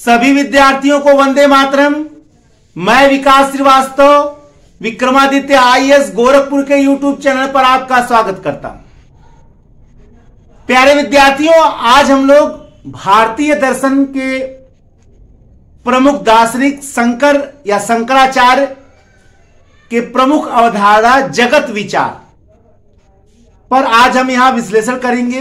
सभी विद्यार्थियों को वंदे मातरम। मैं विकास श्रीवास्तव विक्रमादित्य आईएएस गोरखपुर के यूट्यूब चैनल पर आपका स्वागत करता हूं। प्यारे विद्यार्थियों, आज हम लोग भारतीय दर्शन के प्रमुख दार्शनिक शंकर या शंकराचार्य के प्रमुख अवधारणा जगत विचार पर आज हम यहां विश्लेषण करेंगे।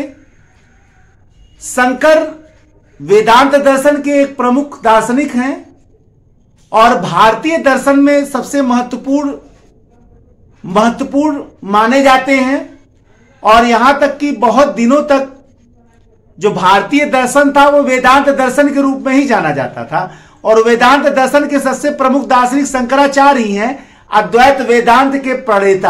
शंकर वेदांत दर्शन के एक प्रमुख दार्शनिक हैं और भारतीय दर्शन में सबसे महत्वपूर्ण माने जाते हैं। और यहां तक कि बहुत दिनों तक जो भारतीय दर्शन था वो वेदांत दर्शन के रूप में ही जाना जाता था। और वेदांत दर्शन के सबसे प्रमुख दार्शनिक शंकराचार्य ही हैं, अद्वैत वेदांत के प्रणेता।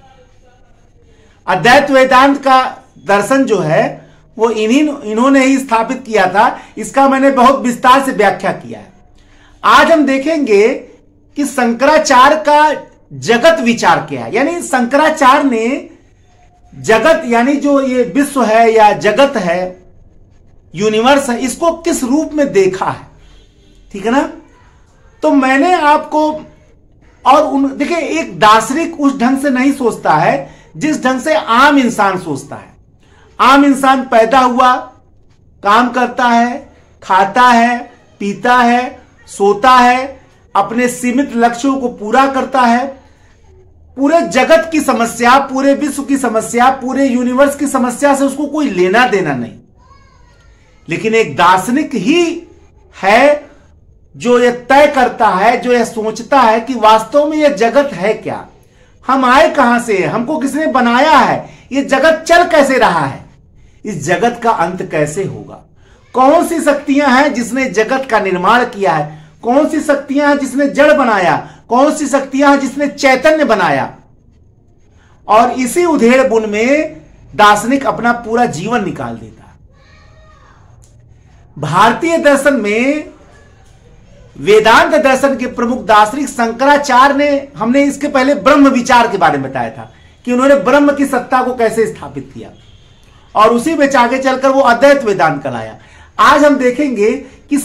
अद्वैत वेदांत का दर्शन जो है वो इन्होंने ही स्थापित किया था। इसका मैंने बहुत विस्तार से व्याख्या किया है। आज हम देखेंगे कि शंकराचार्य का जगत विचार क्या है, यानी शंकराचार्य ने जगत यानी जो ये विश्व है या जगत है, यूनिवर्स है, इसको किस रूप में देखा है। ठीक है ना। तो मैंने आपको और देखिए, एक दार्शनिक उस ढंग से नहीं सोचता है जिस ढंग से आम इंसान सोचता है। आम इंसान पैदा हुआ, काम करता है, खाता है, पीता है, सोता है, अपने सीमित लक्ष्यों को पूरा करता है। पूरे जगत की समस्या, पूरे विश्व की समस्या, पूरे यूनिवर्स की समस्या से उसको कोई लेना देना नहीं। लेकिन एक दार्शनिक ही है जो यह तय करता है, जो यह सोचता है कि वास्तव में यह जगत है क्या, हम आए कहां से, हमको किसने बनाया है, यह जगत चल कैसे रहा है, इस जगत का अंत कैसे होगा, कौन सी शक्तियां हैं जिसने जगत का निर्माण किया है, कौन सी शक्तियां हैं जिसने जड़ बनाया, कौन सी शक्तियां हैं जिसने चैतन्य बनाया। और इसी उधेड़ बुन में दार्शनिक अपना पूरा जीवन निकाल देता है। भारतीय दर्शन में वेदांत दर्शन के प्रमुख दार्शनिक शंकराचार्य ने, हमने इसके पहले ब्रह्म विचार के बारे में बताया था कि उन्होंने ब्रह्म की सत्ता को कैसे स्थापित किया और उसी में आगे चलकर वो अद्वैत वेदांत का लाया। आज हम देखेंगे कि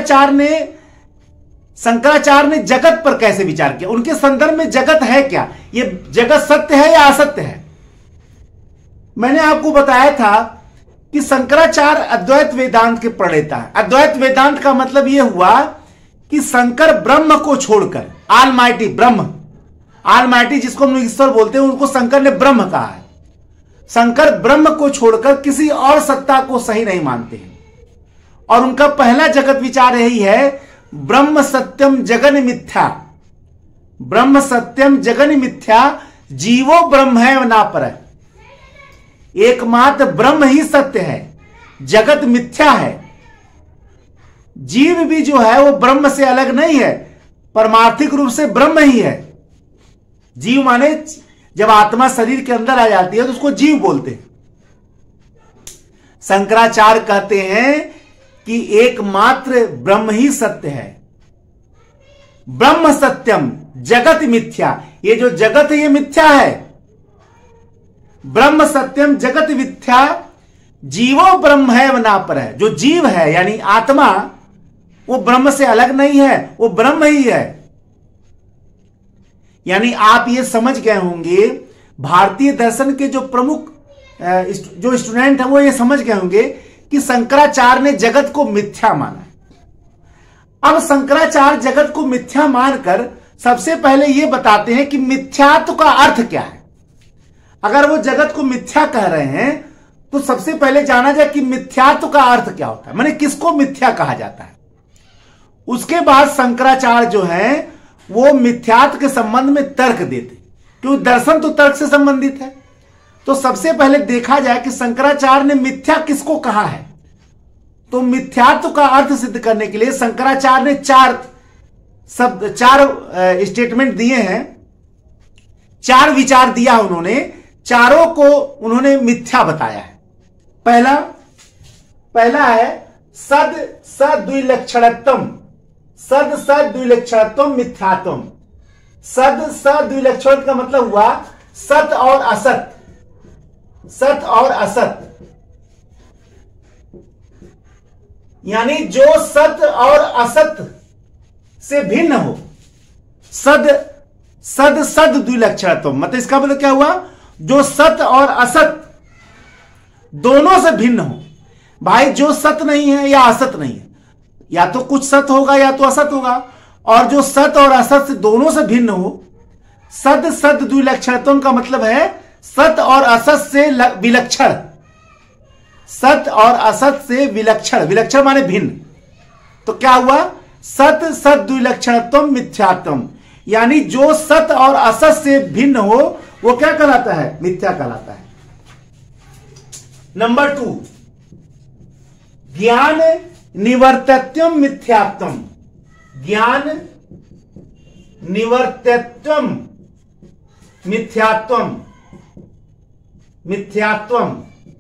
शंकराचार्य ने जगत पर कैसे विचार किया, उनके संदर्भ में जगत है क्या, ये जगत सत्य है या असत्य है। मैंने आपको बताया था कि शंकराचार्य अद्वैत वेदांत के प्रणेता है। अद्वैत वेदांत का मतलब यह हुआ कि शंकर ब्रह्म को छोड़कर, ऑलमाइटी ब्रह्म, ऑलमाइटी जिसको हम ईश्वर बोलते हैं, उनको शंकर ने ब्रह्म कहा है। शंकर ब्रह्म को छोड़कर किसी और सत्ता को सही नहीं मानते हैं। और उनका पहला जगत विचार यही है, ब्रह्म सत्यम जगन मिथ्या। ब्रह्म सत्यम जगन मिथ्या, जीवो ब्रह्म है ना पर। एकमात्र ब्रह्म ही सत्य है, जगत मिथ्या है। जीव भी जो है वो ब्रह्म से अलग नहीं है, परमार्थिक रूप से ब्रह्म ही है। जीव माने जब आत्मा शरीर के अंदर आ जाती है तो उसको जीव बोलते हैं। शंकराचार्य कहते हैं कि एकमात्र ब्रह्म ही सत्य है। ब्रह्म सत्यम जगत मिथ्या, ये जो जगत है ये मिथ्या है। ब्रह्म सत्यम जगत मिथ्या, जीवो ब्रह्म है वना पर है। जो जीव है यानी आत्मा, वो ब्रह्म से अलग नहीं है, वो ब्रह्म ही है। यानी आप ये समझ गए होंगे, भारतीय दर्शन के जो प्रमुख जो स्टूडेंट हैं वो ये समझ गए होंगे कि शंकराचार्य ने जगत को मिथ्या माना। अब शंकराचार्य जगत को मिथ्या मानकर सबसे पहले ये बताते हैं कि मिथ्यात्व का अर्थ क्या है। अगर वो जगत को मिथ्या कह रहे हैं तो सबसे पहले जाना जाए कि मिथ्यात्व का अर्थ क्या होता है, माने किसको मिथ्या कहा जाता है। उसके बाद शंकराचार्य जो है वो मिथ्यात्व के संबंध में तर्क देते, क्योंकि दर्शन तो तर्क से संबंधित है। तो सबसे पहले देखा जाए कि शंकराचार्य ने मिथ्या किसको कहा है। तो मिथ्यात्व का अर्थ सिद्ध करने के लिए शंकराचार्य ने चार स्टेटमेंट दिए हैं, चार विचार दिया उन्होंने, चारों को उन्होंने मिथ्या बताया है। पहला है सद्विलक्षणत्वम। सद्विलक्षणत्वम मिथ्यात्वम। सद्विलक्षण का मतलब हुआ सत और असत, सत और असत। यानी जो सत और असत से भिन्न हो। सद सद सद द्विलक्षणत्वम, मतलब इसका मतलब क्या हुआ, जो सत और असत दोनों से भिन्न हो। भाई जो सत नहीं है या असत नहीं है, या तो कुछ सत होगा या तो असत होगा, और जो सत और असत से दोनों से भिन्न हो, सद सद द्विलक्षणत्वम का मतलब है सत और असत से विलक्षण। सत और असत से विलक्षण, विलक्षण माने भिन्न। तो क्या हुआ, सत सत द्विलक्षणत्वम मिथ्यात्वम, यानी जो सत और असत से भिन्न हो वो क्या कहलाता है, मिथ्या कहलाता है। नंबर 2, ज्ञान निवर्तत्वम मिथ्यात्वम। ज्ञान निवर्तत्वम मिथ्यात्वम, मिथ्यात्वम,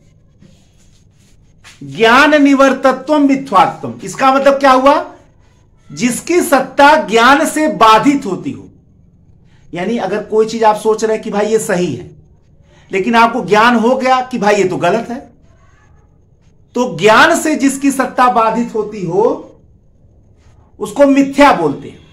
ज्ञान निवर्तत्वम मिथ्यात्वम, इसका मतलब क्या हुआ, जिसकी सत्ता ज्ञान से बाधित होती हो। यानी अगर कोई चीज आप सोच रहे हैं कि भाई ये सही है, लेकिन आपको ज्ञान हो गया कि भाई ये तो गलत है, तो ज्ञान से जिसकी सत्ता बाधित होती हो उसको मिथ्या बोलते हैं।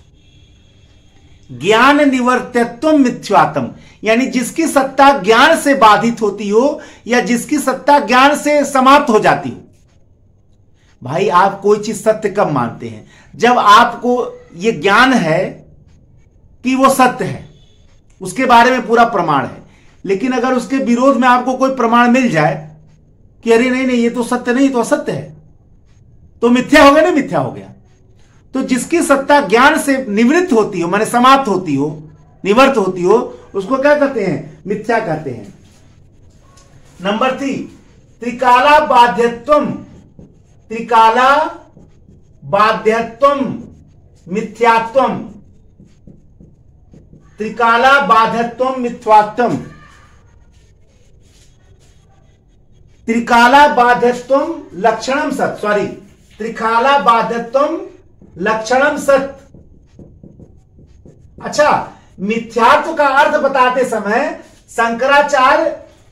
ज्ञान निवर्तत्वम मिथ्यात्वम, यानी जिसकी सत्ता ज्ञान से बाधित होती हो या जिसकी सत्ता ज्ञान से समाप्त हो जाती हो। भाई आप कोई चीज सत्य कब मानते हैं, जब आपको यह ज्ञान है कि वो सत्य है, उसके बारे में पूरा प्रमाण है, लेकिन अगर उसके विरोध में आपको कोई प्रमाण मिल जाए कि अरे नहीं नहीं ये तो सत्य नहीं तो असत्य है, तो मिथ्या हो गया ना, मिथ्या हो गया। तो जिसकी सत्ता ज्ञान से निवृत्त होती हो, माने समाप्त होती हो, निवर्त होती हो, उसको क्या कहते हैं, मिथ्या कहते हैं। नंबर 3, त्रिकाला बाध्यत्वम, त्रिकाला बाध्यत्वम मिथ्यात्वम, त्रिकाला बाध्यत्वम मिथ्यात्वम, त्रिकाला बाध्यत्वम लक्षणम सत, सॉरी, त्रिकाला बाध्यत्वम लक्षणम सत। अच्छा, मिथ्यात्व का अर्थ बताते समय शंकराचार्य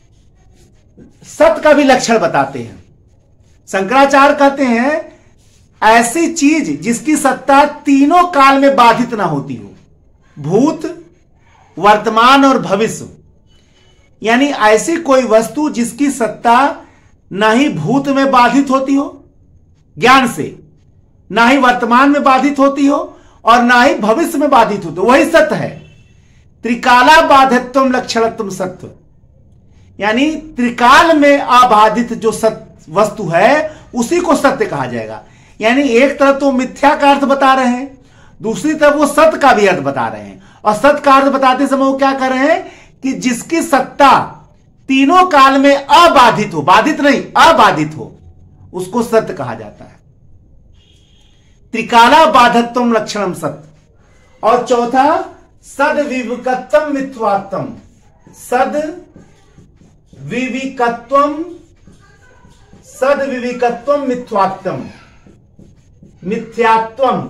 सत का भी लक्षण बताते हैं। शंकराचार्य कहते हैं ऐसी चीज जिसकी सत्ता तीनों काल में बाधित ना होती हो, भूत, वर्तमान और भविष्य। यानी ऐसी कोई वस्तु जिसकी सत्ता ना ही भूत में बाधित होती हो ज्ञान से, ना ही वर्तमान में बाधित होती हो और ना ही भविष्य में बाधित होती हो, वही सत्य है। त्रिकाला बाधित्वम लक्षणत्वम सत्व, यानी त्रिकाल में अबाधित जो सत्य वस्तु है उसी को सत्य कहा जाएगा। यानी एक तरफ तो मिथ्या का अर्थ बता रहे हैं, दूसरी तरफ वो सत्य का भी अर्थ बता रहे हैं। और सत्य का अर्थ बताते समय वो क्या कर रहे हैं कि जिसकी सत्ता तीनों काल में अबाधित हो, बाधित नहीं अबाधित हो, उसको सत्य कहा जाता है। त्रिकाला बाधत्वम लक्षणम सत्य। और चौथा, सद विविकत्वम मिथ्यात्वम, सद विविकत्वम, सद विविकत्वम मिथ्यात्वम, मिथ्यात्वम,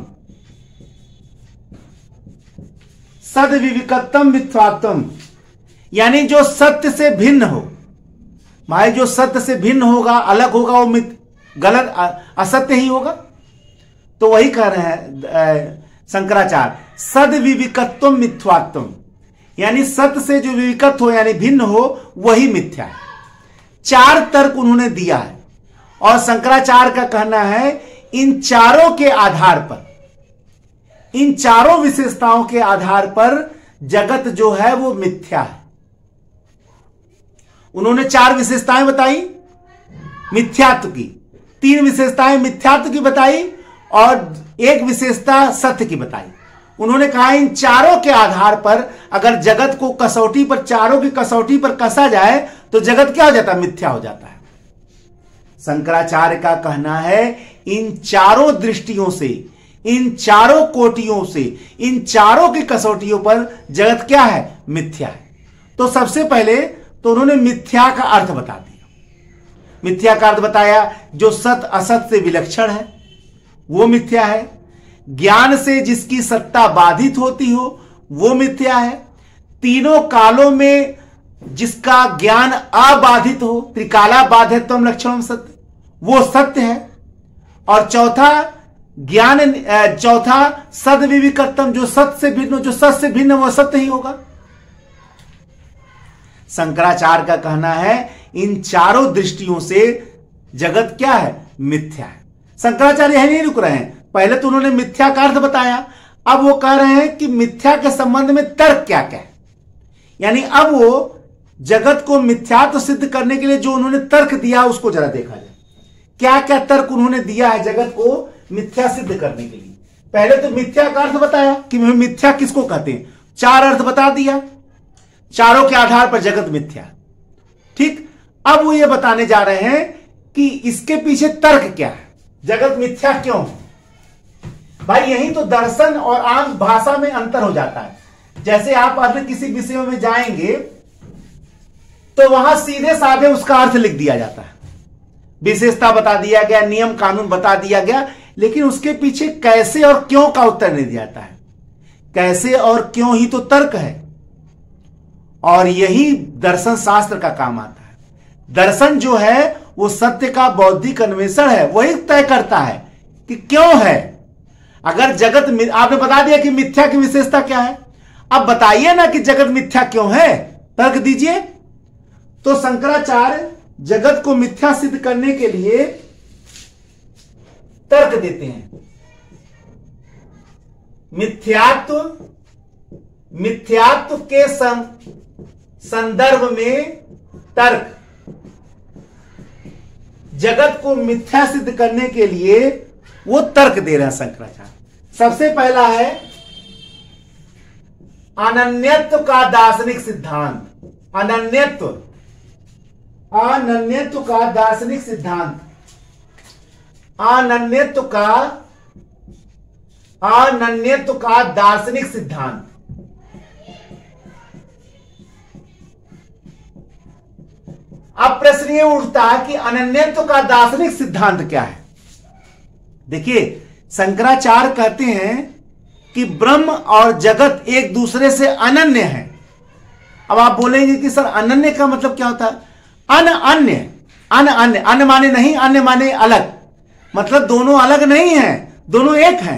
सद विविकत्वम मिथ्यात्वम, यानी जो सत्य से भिन्न हो। भाई जो सत्य से भिन्न होगा, अलग होगा, वो गलत असत्य ही होगा। तो वही कह रहे हैं शंकराचार्य, सद विविकत्वम मिथ्यात्वम, यानी सत्य से जो विविकत हो यानी भिन्न हो वही मिथ्या है। 4 तर्क उन्होंने दिया है और शंकराचार्य का कहना है इन चारों के आधार पर, इन चारों विशेषताओं के आधार पर जगत जो है वो मिथ्या है। उन्होंने 4 विशेषताएं बताई मिथ्यात्व की, 3 विशेषताएं मिथ्यात्व की बताई और 1 विशेषता सत्य की बताई। उन्होंने कहा इन चारों के आधार पर अगर जगत को कसौटी पर, चारों की कसौटी पर कसा जाए तो जगत क्या हो जाता है, मिथ्या हो जाता है। शंकराचार्य का कहना है इन चारों दृष्टियों से, इन चारों कोटियों से, इन चारों की कसौटियों पर जगत क्या है, मिथ्या है। तो सबसे पहले तो उन्होंने मिथ्या का अर्थ बता दिया। मिथ्या का अर्थ बताया जो सत असत से विलक्षण है वो मिथ्या है, ज्ञान से जिसकी सत्ता बाधित होती हो वो मिथ्या है, तीनों कालों में जिसका ज्ञान अबाधित हो, त्रिकाला बाधित्वम लक्षणम सत्य, वो सत्य है। और चौथा ज्ञान, चौथा सद्विविकर्तम, जो सत से भिन्न, जो सत से भिन्न वह सत्य ही होगा। शंकराचार्य का कहना है इन चारों दृष्टियों से जगत क्या है? मिथ्या है। शंकराचार्य यही नहीं रुक रहे हैं, पहले तो उन्होंने मिथ्या का अर्थ बताया, अब वो कह रहे हैं कि मिथ्या के संबंध में तर्क क्या क्या है। यानी अब वो जगत को मिथ्या तो सिद्ध करने के लिए जो उन्होंने तर्क दिया उसको जरा देखा जाए, क्या क्या तर्क उन्होंने दिया है जगत को मिथ्या सिद्ध करने के लिए। पहले तो मिथ्या का अर्थ बताया कि मिथ्या किसको कहते हैं, चार अर्थ बता दिया, चारों के आधार पर जगत मिथ्या। ठीक, अब वो ये बताने जा रहे हैं कि इसके पीछे तर्क क्या है, जगत मिथ्या क्यों है। भाई यही तो दर्शन और आम भाषा में अंतर हो जाता है। जैसे आप अन्य किसी विषयों में जाएंगे तो वहां सीधे साधे उसका अर्थ लिख दिया जाता है, विशेषता बता दिया गया, नियम कानून बता दिया गया, लेकिन उसके पीछे कैसे और क्यों का उत्तर नहीं दिया जाता है। कैसे और क्यों ही तो तर्क है, और यही दर्शन शास्त्र का काम आता है। दर्शन जो है वो सत्य का बौद्धिक अन्वेषण है, वही तय करता है कि क्यों है। अगर जगत, आपने बता दिया कि मिथ्या की विशेषता क्या है, अब बताइए ना कि जगत मिथ्या क्यों है, तर्क दीजिए। तो शंकराचार्य जगत को मिथ्या सिद्ध करने के लिए तर्क देते हैं। मिथ्यात्व के संदर्भ में तर्क, जगत को मिथ्या सिद्ध करने के लिए वो तर्क दे रहे हैं शंकराचार्य। सबसे पहला है अनन्यत्व का दार्शनिक सिद्धांत। अनन्यत्व का दार्शनिक सिद्धांत, अनन्यत्व का दार्शनिक सिद्धांत। अब प्रश्न ये उठता है कि अनन्यत्व का दार्शनिक सिद्धांत क्या है। देखिए शंकराचार्य कहते हैं कि ब्रह्म और जगत एक दूसरे से अनन्य है। अब आप बोलेंगे कि सर अनन्य का मतलब क्या होता है? अन्य, अन्य माने नहीं, अन्य माने अलग, मतलब दोनों अलग नहीं हैं, दोनों एक हैं।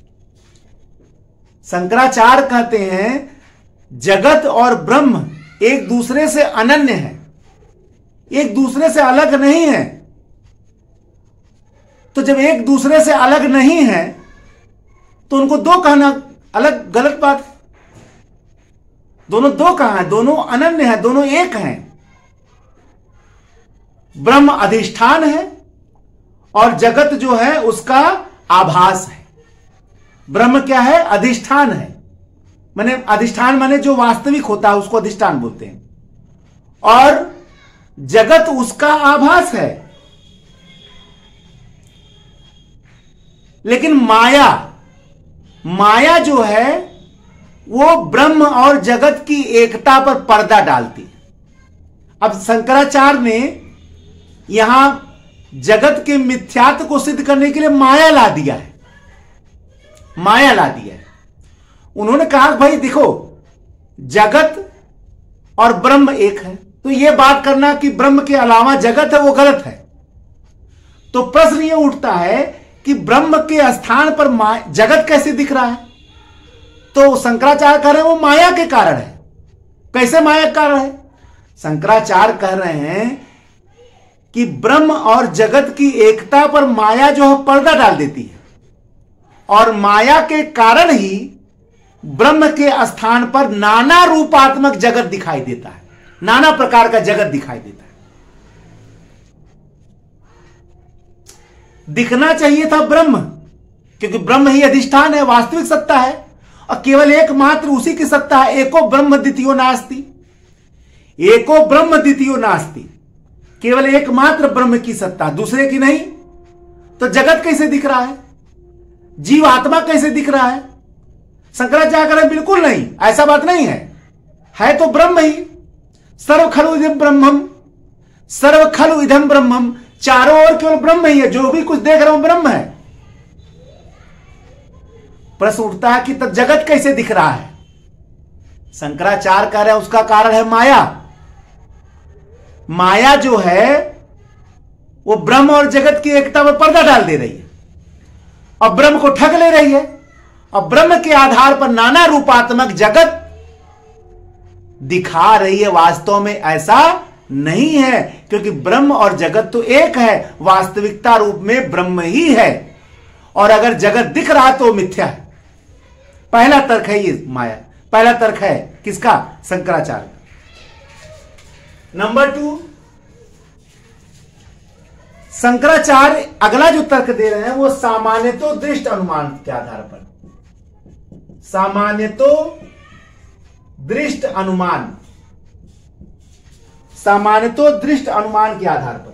शंकराचार्य कहते हैं जगत और ब्रह्म एक दूसरे से अनन्य है, एक दूसरे से अलग नहीं है। तो जब एक दूसरे से अलग नहीं है तो उनको दो कहना अलग, गलत बात। दोनों दो कहां है? दोनों अनन्य है, दोनों एक हैं। ब्रह्म अधिष्ठान है और जगत जो है उसका आभास है। ब्रह्म क्या है? अधिष्ठान है, माने अधिष्ठान माने जो वास्तविक होता है उसको अधिष्ठान बोलते हैं, और जगत उसका आभास है। लेकिन माया जो है वो ब्रह्म और जगत की एकता पर पर्दा डालती है। अब शंकराचार्य ने यहां जगत के मिथ्यात्व को सिद्ध करने के लिए माया ला दिया है, माया ला दिया है। उन्होंने कहा भाई देखो जगत और ब्रह्म एक है, तो यह बात करना कि ब्रह्म के अलावा जगत है वो गलत है। तो प्रश्न यह उठता है कि ब्रह्म के स्थान पर जगत कैसे दिख रहा है? तो शंकराचार्य कह रहे हैं वो माया के कारण है। कैसे माया के कारण है? शंकराचार्य कह रहे हैं कि ब्रह्म और जगत की एकता पर माया जो है पर्दा डाल देती है, और माया के कारण ही ब्रह्म के स्थान पर नाना रूपात्मक जगत दिखाई देता है, नाना प्रकार का जगत दिखाई देता है। दिखना चाहिए था ब्रह्म, क्योंकि ब्रह्म ही अधिष्ठान है, वास्तविक सत्ता है, और केवल एकमात्र उसी की सत्ता है। एको ब्रह्म द्वितीयो नास्ति, एको ब्रह्म द्वितीयो नास्ति, केवल एकमात्र ब्रह्म की सत्ता, दूसरे की नहीं। तो जगत कैसे दिख रहा है? जीव आत्मा कैसे दिख रहा है? शंकराचार्य कह रहे बिल्कुल नहीं, ऐसा बात नहीं है तो ब्रह्म ही। सर्व खलु इदं ब्रह्मम, सर्व खलु इदं ब्रह्मम, चारों ओर केवल ब्रह्म ही है, जो भी कुछ देख रहा हूं ब्रह्म है। प्रश्न उठता है कि तब जगत कैसे दिख रहा है? शंकराचार्य कह रहे हैं उसका कारण है माया। माया जो है वो ब्रह्म और जगत की एकता पर पर्दा डाल दे रही है। और ब्रह्म को ठग ले रही है, और ब्रह्म के आधार पर नाना रूपात्मक जगत दिखा रही है। वास्तव में ऐसा नहीं है, क्योंकि ब्रह्म और जगत तो एक है, वास्तविकता रूप में ब्रह्म ही है, और अगर जगत दिख रहा है तो मिथ्या है। पहला तर्क है ये माया, पहला तर्क है किसका? शंकराचार्य। नंबर 2, शंकराचार्य अगला जो तर्क दे रहे हैं वो सामान्यतो दृष्ट अनुमान के आधार पर, सामान्यतो दृष्ट अनुमान, सामान्यतो दृष्ट अनुमान के आधार पर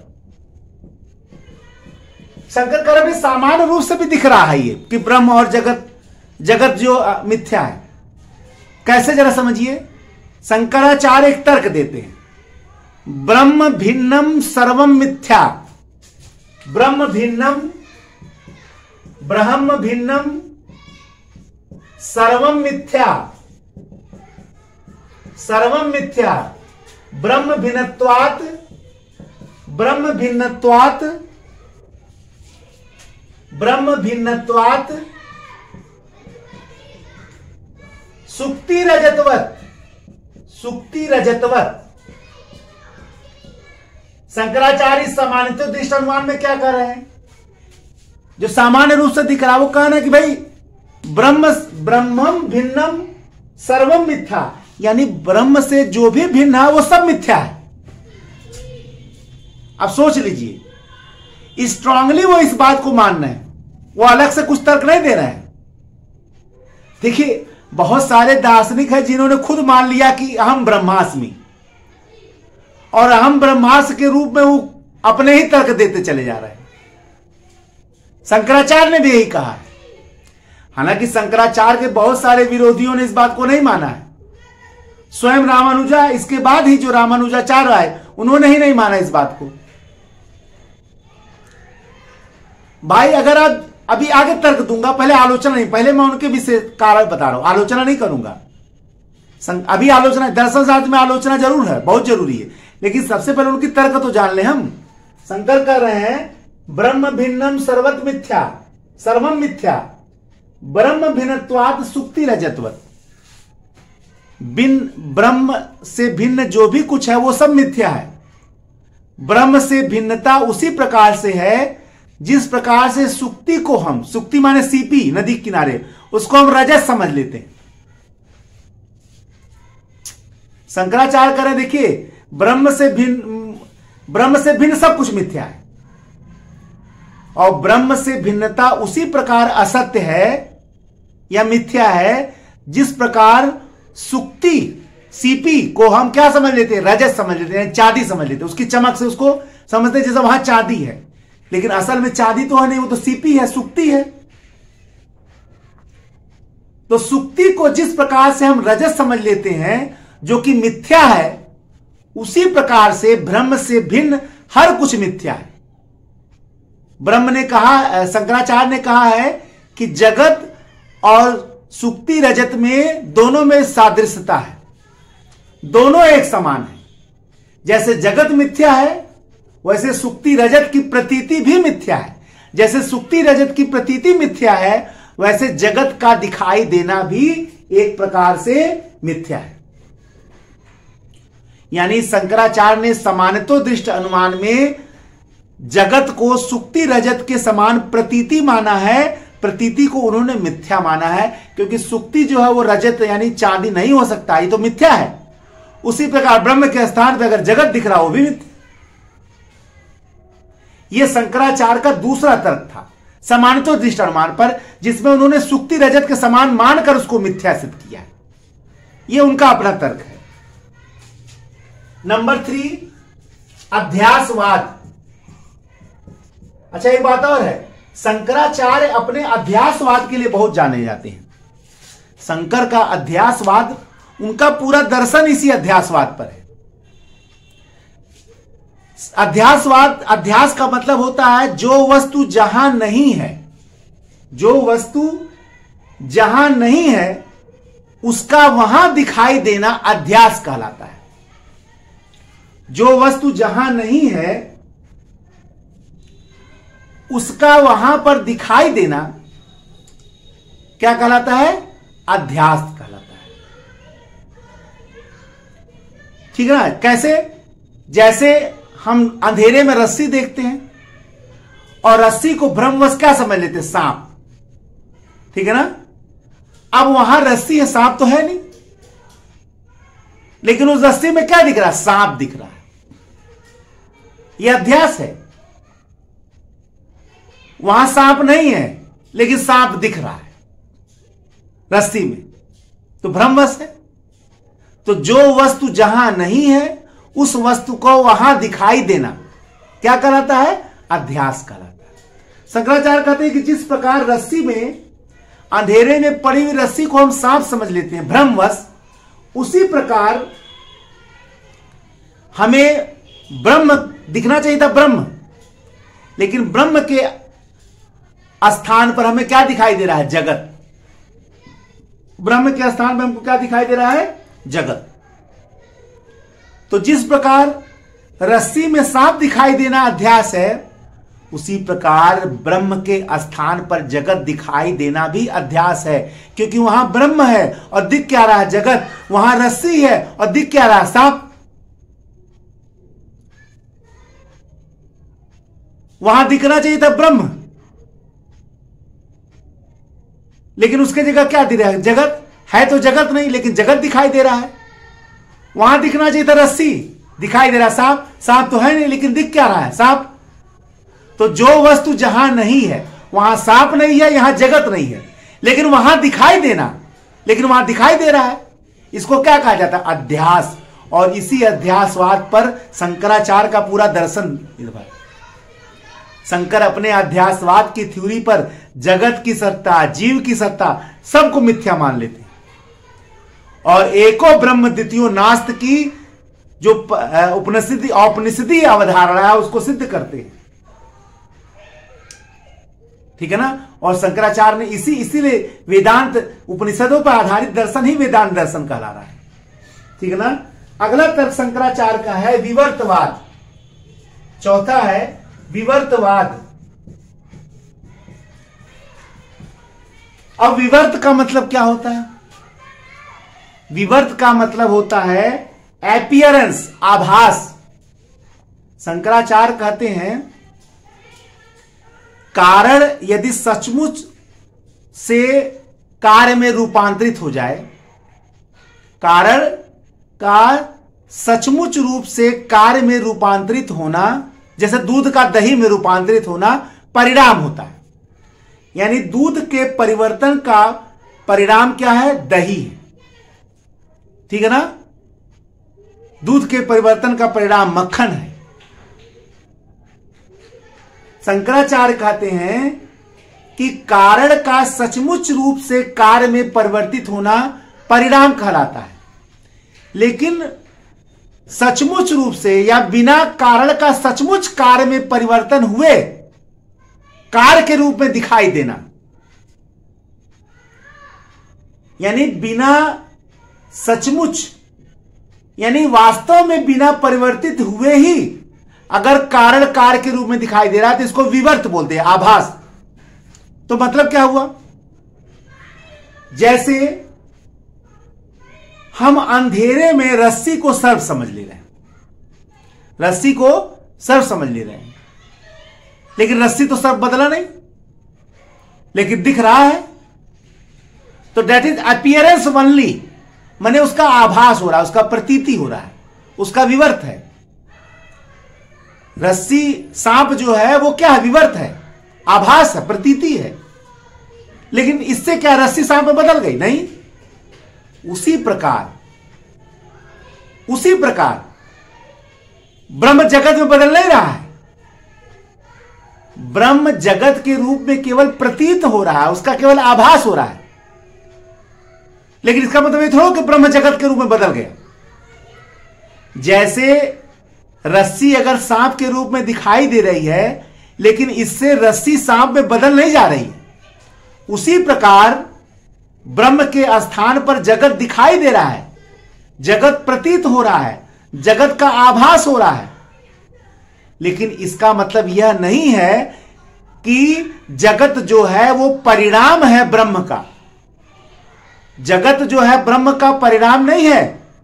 शंकर कह रहे सामान्य रूप से भी दिख रहा है ये कि ब्रह्म और जगत जो मिथ्या है। कैसे जरा समझिए। शंकराचार्य एक तर्क देते हैं, ब्रह्म भिन्नम सर्वम मिथ्या, ब्रह्म भिन्नम सर्वम मिथ्या, सर्वम मिथ्या, ब्रह्म भिन्नत्वात् सुक्ति रजतवत। शंकराचार्य सामान्य दृष्ट अनुमान में क्या कर रहे हैं? जो सामान्य रूप से दिख रहा है वो कहना है कि भाई ब्रह्मम भिन्नम सर्वम मिथ्या, यानी ब्रह्म से जो भी भिन्न है वो सब मिथ्या है। अब सोच लीजिए, स्ट्रांगली वो इस बात को मान रहे हैं, वो अलग से कुछ तर्क नहीं दे रहे हैं। देखिए बहुत सारे दार्शनिक हैं जिन्होंने खुद मान लिया कि अहम ब्रह्मास्मि, और अहम ब्रह्मास्म के रूप में वो अपने ही तर्क देते चले जा रहे हैं। शंकराचार्य ने भी यही कहा है। हालांकि शंकराचार्य के बहुत सारे विरोधियों ने इस बात को नहीं माना है। स्वयं रामानुजा, इसके बाद ही जो रामानुजाचार्य आए, उन्होंने ही नहीं माना इस बात को। भाई अगर आप अभी आगे तर्क दूंगा, पहले आलोचना नहीं, पहले मैं उनके विषय कारण बता रहा हूं, आलोचना नहीं करूंगा। अभी आलोचना, दर्शन शास्त्र में आलोचना जरूर है, बहुत जरूरी है, लेकिन सबसे पहले उनकी तर्क तो जान ले हम। शंकर कर रहे हैं ब्रह्म भिन्नम सर्वत मिथ्या, सर्वम मिथ्या, ब्रह्म भिन्नत्वात् सुक्ति रजतवत। ब्रह्म से भिन्न जो भी कुछ है वो सब मिथ्या है। ब्रह्म से भिन्नता उसी प्रकार से है जिस प्रकार से सुक्ति को हम, सुक्ति माने सीपी नदी किनारे, उसको हम रजत समझ लेते हैं। शंकराचार्य कह रहे देखिए ब्रह्म से भिन्न सब कुछ मिथ्या है, और ब्रह्म से भिन्नता उसी प्रकार असत्य है या मिथ्या है जिस प्रकार सुक्ति सीपी को हम क्या समझ लेते हैं? रजत समझ लेते हैं, चांदी समझ लेते हैं। उसकी चमक से उसको समझते हैं जैसे वहां चांदी है, लेकिन असल में चांदी तो है नहीं, वो तो सीपी है, सुक्ति है। तो सुक्ति को जिस प्रकार से हम रजत समझ लेते हैं जो कि मिथ्या है, उसी प्रकार से ब्रह्म से भिन्न हर कुछ मिथ्या है। ब्रह्म ने कहा, शंकराचार्य ने कहा है कि जगत और सुक्ति रजत में दोनों में सादृश्यता है, दोनों एक समान है। जैसे जगत मिथ्या है वैसे सुक्ति रजत की प्रतीति भी मिथ्या है। जैसे सुक्ति रजत की प्रतीति मिथ्या है वैसे जगत का दिखाई देना भी एक प्रकार से मिथ्या है। यानी शंकराचार्य ने समानतो दृष्ट अनुमान में जगत को सुक्ति रजत के समान प्रतीति माना है, प्रतीति को उन्होंने मिथ्या माना है, क्योंकि सुक्ति जो है वो रजत यानी चांदी नहीं हो सकता, ये तो मिथ्या है। उसी प्रकार ब्रह्म के स्थान पर अगर जगत दिख रहा हो भी मिथ्या। यह शंकराचार्य का दूसरा तर्क था समानतो दृष्ट अनुमान पर, जिसमें उन्होंने सुक्ति रजत के समान मानकर उसको मिथ्या सिद्ध किया है। यह उनका अपना तर्क है। नंबर 3, अध्यासवाद। अच्छा एक बात और है, शंकराचार्य अपने अध्यासवाद के लिए बहुत जाने जाते हैं। शंकर का अध्यासवाद, उनका पूरा दर्शन इसी अध्यासवाद पर है। अध्यासवाद, अध्यास का मतलब होता है जो वस्तु जहां नहीं है, जो वस्तु जहां नहीं है उसका वहां दिखाई देना अध्यास कहलाता है। जो वस्तु जहां नहीं है उसका वहां पर दिखाई देना क्या कहलाता है? अध्यास कहलाता है। ठीक है ना? कैसे? जैसे हम अंधेरे में रस्सी देखते हैं और रस्सी को भ्रमवश क्या समझ लेते हैं? सांप। ठीक है ना? अब वहां रस्सी है, सांप तो है नहीं, लेकिन उस रस्सी में क्या दिख रहा है? सांप दिख रहा है। यह अध्यास है। वहां सांप नहीं है, लेकिन सांप दिख रहा है रस्सी में, तो भ्रमवश है। तो जो वस्तु जहां नहीं है उस वस्तु को वहां दिखाई देना क्या कहलाता है? अध्यास कहलाता है। शंकराचार्य कहते हैं कि जिस प्रकार रस्सी में, अंधेरे में पड़ी हुई रस्सी को हम सांप समझ लेते हैं भ्रमवश, उसी प्रकार हमें ब्रह्म दिखना चाहिए था, ब्रह्म, लेकिन ब्रह्म के स्थान पर हमें क्या दिखाई दे रहा है? जगत। ब्रह्म के स्थान पर हमको क्या दिखाई दे रहा है? जगत। तो जिस प्रकार रस्सी में सांप दिखाई देना अध्यास है, उसी प्रकार ब्रह्म के स्थान पर जगत दिखाई देना भी अध्यास है, क्योंकि वहां ब्रह्म है और दिख क्या रहा है? जगत। वहां रस्सी है और दिख क्या रहा है? सांप। वहां दिखना चाहिए था ब्रह्म, लेकिन उसके जगह क्या दिख रहा है? जगत। है तो जगत नहीं, लेकिन जगत दिखाई दे रहा है। वहां दिखना चाहिए था रस्सी, दिखाई दे रहा सांप। सांप तो है नहीं, लेकिन दिख क्या रहा है? सांप। तो जो वस्तु जहां नहीं है वहां सांप नहीं है, यहां जगत नहीं है, लेकिन वहां दिखाई देना, लेकिन वहां दिखाई दे रहा है, इसको क्या कहा जाता है? अध्यास। और इसी अध्यासवाद पर शंकराचार्य का पूरा दर्शन निर्भर। शंकर अपने अध्यासवाद की थ्योरी पर जगत की सत्ता, जीव की सत्ता, सबको मिथ्या मान लेते हैं और एको ब्रह्म द्वितीयो नास्त की जो औपनिषदीय अवधारणा है उसको सिद्ध करते हैं। ठीक है ना? और शंकराचार्य ने इसीलिए वेदांत उपनिषदों पर आधारित दर्शन ही वेदांत दर्शन कहला रहा है। ठीक है ना? अगला तर्क शंकराचार्य का है विवर्तवाद। चौथा है विवर्तवाद। अब विवर्त का मतलब क्या होता है? विवर्त का मतलब होता है एपियरेंस, आभास। शंकराचार्य कहते हैं कारण यदि सचमुच से कार्य में रूपांतरित हो जाए, कारण का सचमुच रूप से कार्य में रूपांतरित होना, जैसे दूध का दही में रूपांतरित होना परिणाम होता है। यानी दूध के परिवर्तन का परिणाम क्या है? दही है। ठीक है ना? दूध के परिवर्तन का परिणाम मक्खन है। शंकराचार्य कहते हैं कि कारण का सचमुच रूप से कार्य में परिवर्तित होना परिणाम कहलाता है, लेकिन सचमुच रूप से या बिना कारण का सचमुच कार्य में परिवर्तन हुए कार्य के रूप में दिखाई देना, यानी बिना सचमुच, यानी वास्तव में बिना परिवर्तित हुए ही अगर कारण कार्य के रूप में दिखाई दे रहा है तो इसको विवर्त बोलते हैं, आभास। तो मतलब क्या हुआ? जैसे हम अंधेरे में रस्सी को सर्प समझ ले रहे हैं, रस्सी को सर्प समझ ले रहे हैं, लेकिन रस्सी तो सर्प बदला नहीं, लेकिन दिख रहा है। तो दैट इज अपीयरेंस ओनली, माने उसका आभास हो रहा है, उसका प्रतीति हो रहा है, उसका विवर्त है। रस्सी सांप जो है वो क्या है? विवर्त है, आभास है, प्रतीति है। लेकिन इससे क्या रस्सी सांप में बदल गई? नहीं। उसी प्रकार ब्रह्म जगत में बदल नहीं रहा है। ब्रह्म जगत के रूप में केवल प्रतीत हो रहा है, उसका केवल आभास हो रहा है, लेकिन इसका मतलब ये थोड़ा कि ब्रह्म जगत के रूप में बदल गया। जैसे रस्सी अगर सांप के रूप में दिखाई दे रही है, लेकिन इससे रस्सी सांप में बदल नहीं जा रही, उसी प्रकार ब्रह्म के स्थान पर जगत दिखाई दे रहा है, जगत प्रतीत हो रहा है, जगत का आभास हो रहा है, लेकिन इसका मतलब यह नहीं है कि जगत जो है वो परिणाम है ब्रह्म का। जगत जो है ब्रह्म का परिणाम नहीं है,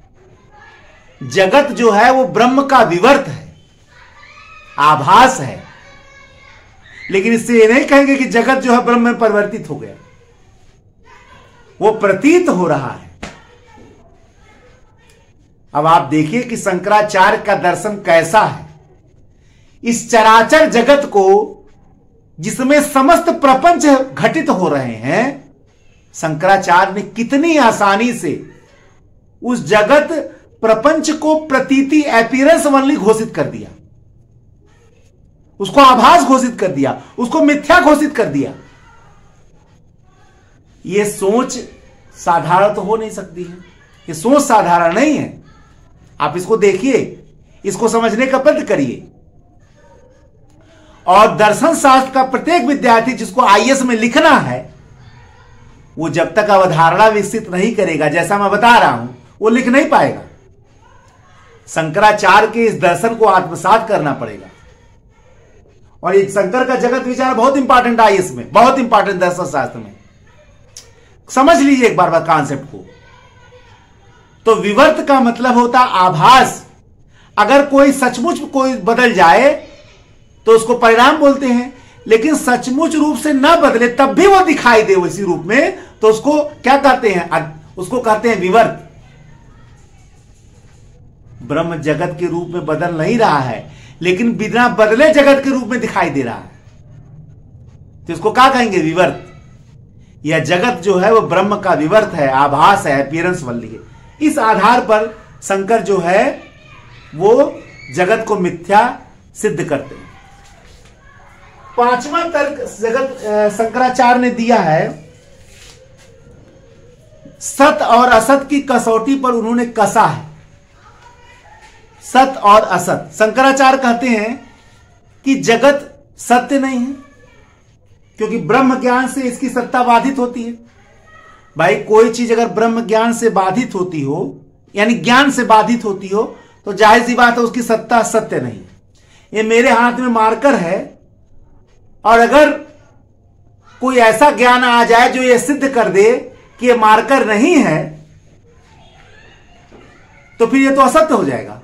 जगत जो है वो ब्रह्म का विवर्त है, आभास है। लेकिन इससे ये नहीं कहेंगे कि जगत जो है ब्रह्म में परिवर्तित हो गया, वो प्रतीत हो रहा है। अब आप देखिए कि शंकराचार्य का दर्शन कैसा है। इस चराचर जगत को, जिसमें समस्त प्रपंच घटित हो रहे हैं, शंकराचार्य ने कितनी आसानी से उस जगत प्रपंच को प्रतीति अपीयरेंस ओनली घोषित कर दिया, उसको आभास घोषित कर दिया, उसको मिथ्या घोषित कर दिया। यह सोच साधारण तो हो नहीं सकती है, यह सोच साधारण नहीं है। आप इसको देखिए, इसको समझने का प्रयत्न करिए। और दर्शन शास्त्र का प्रत्येक विद्यार्थी जिसको आईएएस में लिखना है, वो जब तक अवधारणा विकसित नहीं करेगा, जैसा मैं बता रहा हूं, वो लिख नहीं पाएगा। शंकराचार्य के इस दर्शन को आत्मसात करना पड़ेगा। और ये शंकर का जगत विचार बहुत इंपॉर्टेंट है आईएएस में, बहुत इंपॉर्टेंट दर्शन शास्त्र में। समझ लीजिए एक बार कॉन्सेप्ट को। तो विवर्त का मतलब होता आभास। अगर कोई सचमुच कोई बदल जाए तो उसको परिणाम बोलते हैं, लेकिन सचमुच रूप से न बदले तब भी वो दिखाई दे उसी रूप में, तो उसको क्या कहते हैं? उसको कहते हैं विवर्त। ब्रह्म जगत के रूप में बदल नहीं रहा है, लेकिन बिना बदले जगत के रूप में दिखाई दे रहा है, तो इसको क्या कहेंगे? विवर्त। यह जगत जो है वो ब्रह्म का विवर्त है, आभास है, अपीयरेंस ओनली है। इस आधार पर शंकर जो है वो जगत को मिथ्या सिद्ध करते हैं। पांचवा तर्क जगत शंकराचार्य ने दिया है, सत और असत की कसौटी पर उन्होंने कसा है। सत और असत, शंकराचार्य कहते हैं कि जगत सत्य नहीं है, क्योंकि ब्रह्म ज्ञान से इसकी सत्ता बाधित होती है। भाई कोई चीज अगर ब्रह्म ज्ञान से बाधित होती हो, यानी ज्ञान से बाधित होती हो, तो जाहिर सी बात है उसकी सत्ता सत्य नहीं। ये मेरे हाथ में मार्कर है, और अगर कोई ऐसा ज्ञान आ जाए जो ये सिद्ध कर दे कि ये मार्कर नहीं है, तो फिर ये तो असत्य हो जाएगा।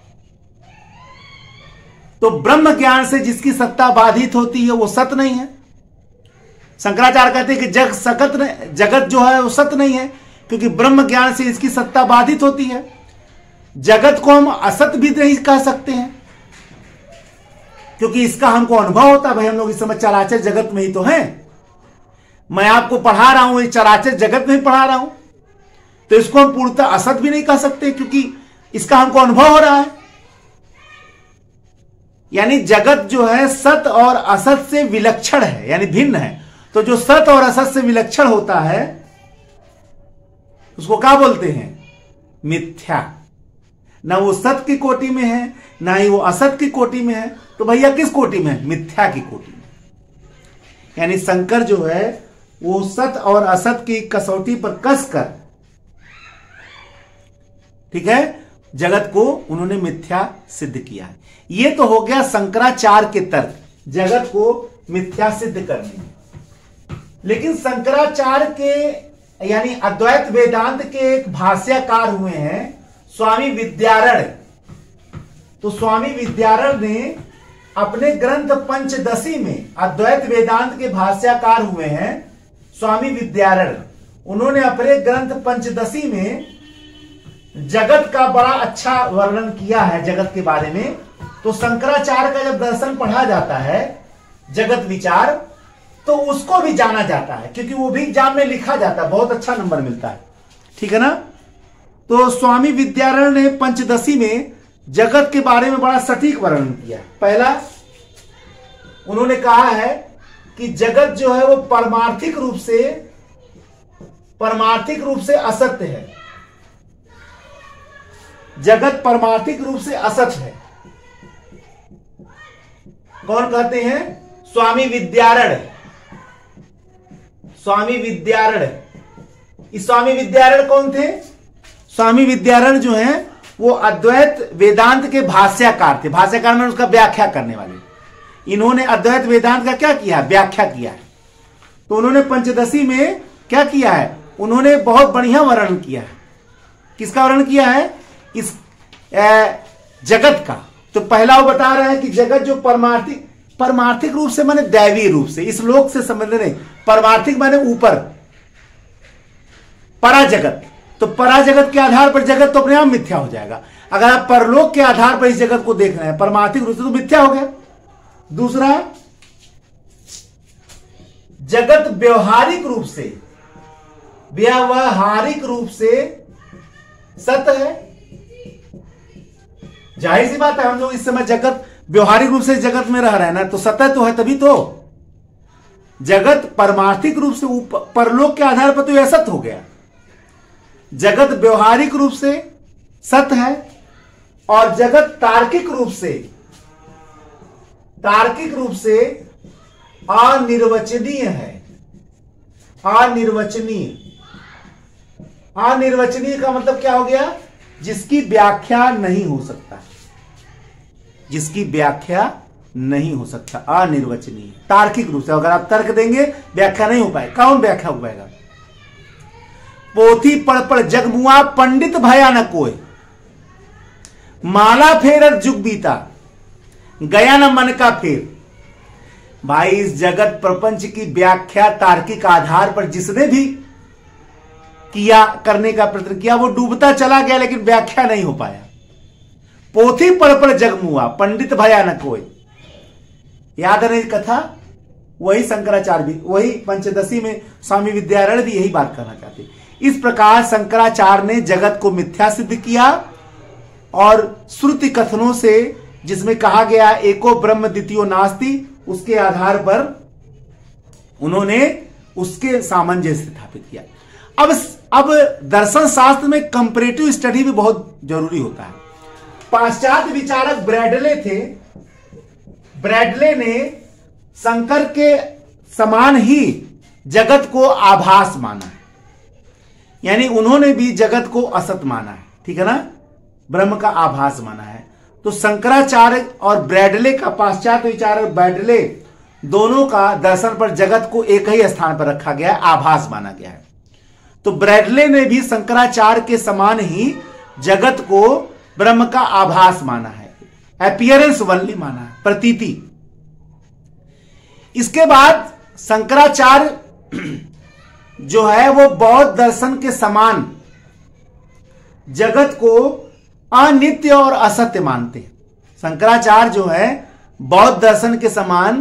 तो ब्रह्म ज्ञान से जिसकी सत्ता बाधित होती है वो सत्य नहीं है। शंकराचार्य कहते हैं कि जगत जो है वो सत्य नहीं है, क्योंकि ब्रह्म ज्ञान से इसकी सत्ता बाधित होती है। जगत को हम असत्य भी नहीं कह सकते हैं, क्योंकि इसका हमको अनुभव होता है। भाई हम लोग इस समय चराचर जगत में ही तो हैं, मैं आपको पढ़ा रहा हूं, ये चराचर जगत में ही पढ़ा रहा हूं, तो इसको हम पूर्णतः असत भी नहीं कह सकते, क्योंकि इसका हमको अनुभव हो रहा है। यानी जगत जो है सत और असत से विलक्षण है, यानी भिन्न है। तो जो सत और असत से विलक्षण होता है उसको क्या बोलते हैं? मिथ्या। ना वो सत की कोटि में है, ना ही वो असत की कोटि में है, तो भैया किस कोटि में है? मिथ्या की कोटि में। यानी शंकर जो है वो सत और असत की कसौटी पर कसकर, ठीक है, जगत को उन्होंने मिथ्या सिद्ध किया है। ये तो हो गया शंकराचार्य के तर्क, जगत को मिथ्या सिद्ध करने। लेकिन शंकराचार्य के यानी अद्वैत वेदांत के एक भाष्यकार हुए हैं स्वामी विद्यारण। तो स्वामी विद्यारण ने अपने ग्रंथ पंचदशी में, अद्वैत वेदांत के भाष्यकार हुए हैं स्वामी विद्यारण। उन्होंने अपने ग्रंथ पंचदशी में जगत का बड़ा अच्छा वर्णन किया है, जगत के बारे में। तो शंकराचार्य का जब दर्शन पढ़ा जाता है, जगत विचार, तो उसको भी जाना जाता है, क्योंकि वो भी एग्जाम में लिखा जाता है, बहुत अच्छा नंबर मिलता है, ठीक है ना। तो स्वामी विद्यारण ने पंचदशी में जगत के बारे में बड़ा सटीक वर्णन किया। पहला उन्होंने कहा है कि जगत जो है वो परमार्थिक रूप से असत्य है। जगत परमार्थिक रूप से असत्य है। कौन कहते हैं? स्वामी विद्यारण। स्वामी विद्यारण, इस स्वामी विद्यारण कौन थे? स्वामी विद्यारण जो हैं वो अद्वैत वेदांत के भाष्यकार थे। भाष्यकार में उसका व्याख्या करने वाले। इन्होंने अद्वैत वेदांत का क्या किया? व्याख्या किया है। तो उन्होंने पंचदशी में क्या किया है? उन्होंने बहुत बढ़िया वर्णन किया है। किसका वर्णन किया है? इस जगत का। तो पहला वो बता रहे हैं कि जगत जो परमार्थिक रूप से माने दैवीय रूप से, इस लोक से संबंध नहीं, परमार्थिक माने ऊपर, परा जगत। तो परा जगत के आधार पर जगत तो अपने आप मिथ्या हो जाएगा। अगर आप परलोक के आधार पर इस जगत को देख रहे हैं परमार्थिक रूप से, तो मिथ्या हो गया। दूसरा, जगत व्यवहारिक रूप से सत्य है। जाहिर सी बात है, हम लोग इस समय जगत व्यवहारिक रूप से जगत में रह रहे हैं ना, तो सत्य तो है, तभी तो जगत परमार्थिक रूप से परलोक के आधार पर तो यह सत्य हो गया। जगत व्यवहारिक रूप से सत्य है और जगत तार्किक रूप से अनिर्वचनीय है। अनिर्वचनीय का मतलब क्या हो गया? जिसकी व्याख्या नहीं हो सकता, अनिर्वचनीय। तार्किक रूप से अगर आप तर्क देंगे व्याख्या नहीं हो पाएगा। कौन व्याख्या हो पाएगा? पोथी पढ़ जगमुआ पंडित भया न कोय, माला फेरत जुग बीता, गया न मन का फेर। भाई, इस जगत प्रपंच की व्याख्या तार्किक आधार पर जिसने भी किया, करने का प्रयत्न किया, वो डूबता चला गया, लेकिन व्याख्या नहीं हो पाया। पोथी पढ़ जगमुआ पंडित भया न कोय। याद है कथा? वही शंकराचार्य भी, वही पंचदशी में स्वामी विद्यारण्य भी यही बात करना चाहते। इस प्रकार शंकराचार्य ने जगत को मिथ्या सिद्ध किया और श्रुति कथनों से, जिसमें कहा गया एको ब्रह्म द्वितीयो नास्ति, उसके आधार पर उन्होंने उसके सामंजस्य स्थापित किया। अब दर्शन शास्त्र में कंपैरेटिव स्टडी भी बहुत जरूरी होता है। पाश्चात्य विचारक ब्रैडले थे। ब्रैडले ने शंकर के समान ही जगत को आभास माना है, यानी उन्होंने भी जगत को असत माना है, ठीक है ना, ब्रह्म का आभास माना है। तो शंकराचार्य और ब्रैडले का, पाश्चात्य विचारक ब्रैडले, दोनों का दर्शन पर जगत को एक ही स्थान पर रखा गया है, आभास माना गया है। तो ब्रैडले ने भी शंकराचार्य के समान ही जगत को ब्रह्म का आभास माना है, अपीयरेंस ओनली माना है, प्रतीति। इसके बाद शंकराचार्य जो है वो बौद्ध दर्शन के समान जगत को अनित्य और असत्य मानते हैं। शंकराचार्य जो है बौद्ध दर्शन के समान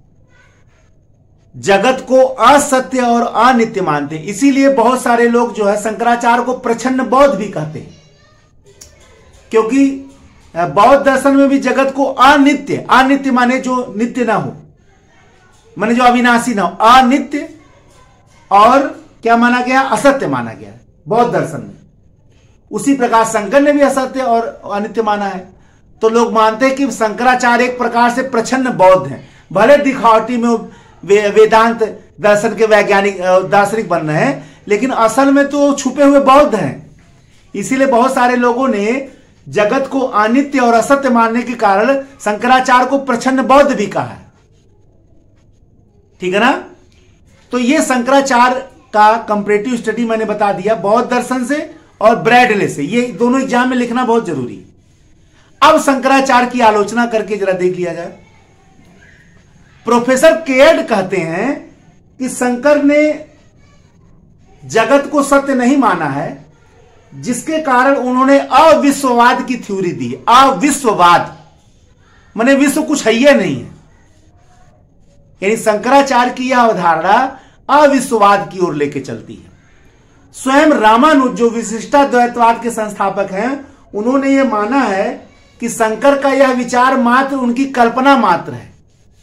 जगत को असत्य और अनित्य मानते हैं। इसीलिए बहुत सारे लोग जो है शंकराचार्य को प्रच्छन्न बौद्ध भी कहते हैं, क्योंकि बौद्ध दर्शन में भी जगत को अनित्य, अनित्य माने जो नित्य ना हो, माने जो अविनाशी ना हो, अनित्य और क्या माना गया? असत्य माना गया बौद्ध दर्शन में। उसी प्रकार शंकर ने भी असत्य और अनित्य माना है। तो लोग मानते हैं कि शंकराचार्य एक प्रकार से प्रच्छन्न बौद्ध हैं, भले दिखावटी में वेदांत दर्शन के वैज्ञानिक दार्शनिक बन रहे हैं, लेकिन असल में तो छुपे हुए बौद्ध हैं। इसीलिए बहुत सारे लोगों ने जगत को अनित्य और असत्य मानने के कारण शंकराचार्य को प्रच्छन्न बौद्ध भी कहा है, ठीक है ना। तो ये शंकराचार्य का कंपैरेटिव स्टडी मैंने बता दिया बौद्ध दर्शन से और ब्रैडले से। ये दोनों एग्जाम में लिखना बहुत जरूरी है। अब शंकराचार्य की आलोचना करके जरा देख लिया जाए। प्रोफेसर केयर्ड कहते हैं कि शंकर ने जगत को सत्य नहीं माना है, जिसके कारण उन्होंने अविश्ववाद की थ्योरी दी। अविश्ववाद माने विश्व कुछ है ही नहीं है, यानी शंकराचार्य की यह अवधारणा अविश्ववाद की ओर लेके चलती है। स्वयं रामानुज जो विशिष्टाद्वैतवाद के संस्थापक हैं, उन्होंने यह माना है कि शंकर का यह विचार मात्र उनकी कल्पना मात्र है,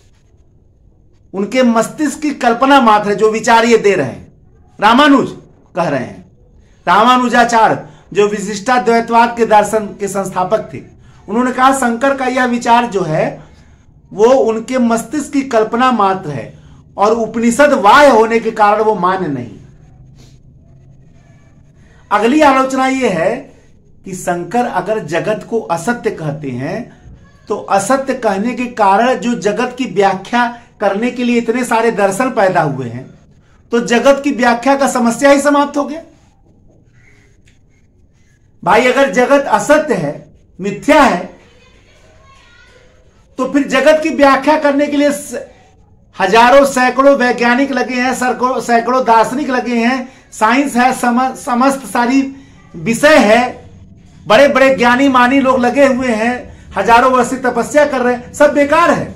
उनके मस्तिष्क की कल्पना मात्र है जो विचार ये दे रहे हैं। रामानुज कह रहे हैं, रामानुजाचार्य जो विशिष्टाद्वैतवाद के दर्शन के संस्थापक थे, उन्होंने कहा शंकर का यह विचार जो है वो उनके मस्तिष्क की कल्पना मात्र है और उपनिषद वाह्य होने के कारण वो मान्य नहीं। अगली आलोचना यह है कि शंकर अगर जगत को असत्य कहते हैं तो असत्य कहने के कारण जो जगत की व्याख्या करने के लिए इतने सारे दर्शन पैदा हुए हैं, तो जगत की व्याख्या का समस्या ही समाप्त हो गया। भाई अगर जगत असत्य है, मिथ्या है, तो फिर जगत की व्याख्या करने के लिए हजारों सैकड़ों वैज्ञानिक लगे हैं, सैकड़ों दार्शनिक लगे हैं, साइंस है, समस्त सारी विषय है, बड़े बड़े ज्ञानी मानी लोग लगे हुए हैं, हजारों वर्ष से तपस्या कर रहे हैं, सब बेकार है।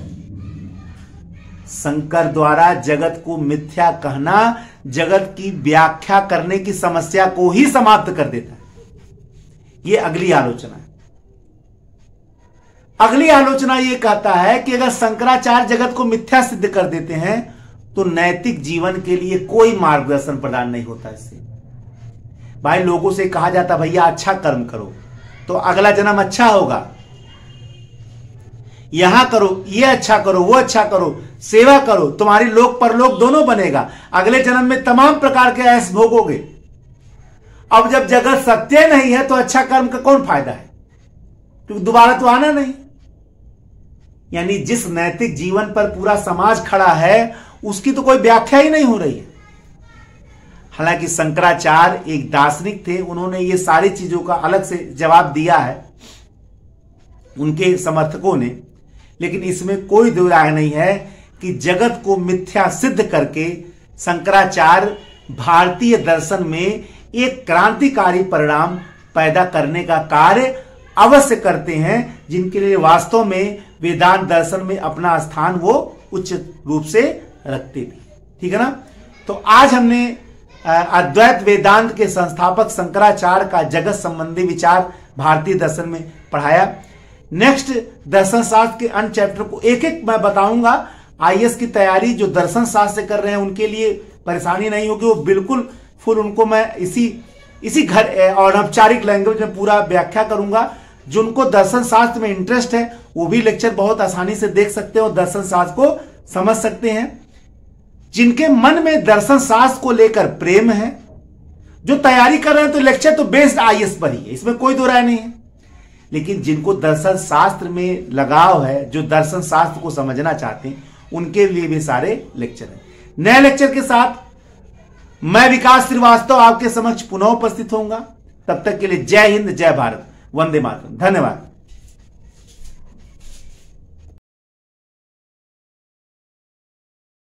शंकर द्वारा जगत को मिथ्या कहना जगत की व्याख्या करने की समस्या को ही समाप्त कर देता है। यह अगली आलोचना है। अगली आलोचना यह कहता है कि अगर शंकराचार्य जगत को मिथ्या सिद्ध कर देते हैं तो नैतिक जीवन के लिए कोई मार्गदर्शन प्रदान नहीं होता इससे। भाई लोगों से कहा जाता भैया अच्छा कर्म करो तो अगला जन्म अच्छा होगा, यहां करो, ये अच्छा करो, वो अच्छा करो, सेवा करो, तुम्हारी लोक परलोक दोनों बनेगा, अगले जन्म में तमाम प्रकार के ऐश भोगोगे। अब जब जगत सत्य नहीं है तो अच्छा कर्म का कौन फायदा है, क्योंकि दोबारा तो आना नहीं। यानी जिस नैतिक जीवन पर पूरा समाज खड़ा है उसकी तो कोई व्याख्या ही नहीं हो रही है। हालांकि शंकराचार्य एक दार्शनिक थे, उन्होंने ये सारी चीजों का अलग से जवाब दिया है उनके समर्थकों ने, लेकिन इसमें कोई दो राय नहीं है कि जगत को मिथ्या सिद्ध करके शंकराचार्य भारतीय दर्शन में एक क्रांतिकारी परिणाम पैदा करने का कार्य अवश्य करते हैं, जिनके लिए वास्तव में वेदांत दर्शन में अपना स्थान वो उच्च रूप से रखते थे। ठीक है ना। तो आज हमने अद्वैत वेदांत के संस्थापक शंकराचार्य का जगत संबंधी विचार भारतीय दर्शन में पढ़ाया। नेक्स्ट दर्शन शास्त्र के अन्य चैप्टर को एक एक मैं बताऊंगा। आईएएस की तैयारी जो दर्शन शास्त्र से कर रहे हैं उनके लिए परेशानी नहीं होगी, वो बिल्कुल फुल उनको मैं इसी घर अनौपचारिक लैंग्वेज में पूरा व्याख्या करूंगा। जिनको दर्शन शास्त्र में इंटरेस्ट है वो भी लेक्चर बहुत आसानी से देख सकते हैं और दर्शन शास्त्र को समझ सकते हैं। जिनके मन में दर्शन शास्त्र को लेकर प्रेम है, जो तैयारी कर रहे हैं, तो लेक्चर तो बेस्ड आईएएस पर ही है, इसमें कोई दो राय नहीं है। लेकिन जिनको दर्शन शास्त्र में लगाव है, जो दर्शन शास्त्र को समझना चाहते हैं, उनके लिए भी सारे लेक्चर हैं। नए लेक्चर के साथ मैं विकास श्रीवास्तव आपके समक्ष पुनः उपस्थित होऊंगा। तब तक के लिए जय हिंद, जय भारत, वंदे मातरम। धन्यवाद।